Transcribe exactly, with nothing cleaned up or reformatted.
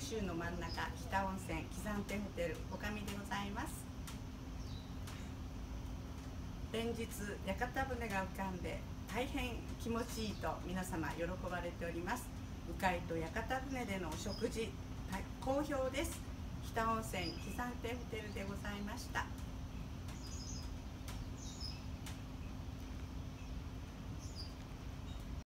州の真ん中、日田温泉喜山亭ホテルおかみでございます。連日屋形船が浮かんで大変気持ちいいと皆様喜ばれております。鵜飼と屋形船でのお食事好評です。日田温泉喜山亭ホテルでございました。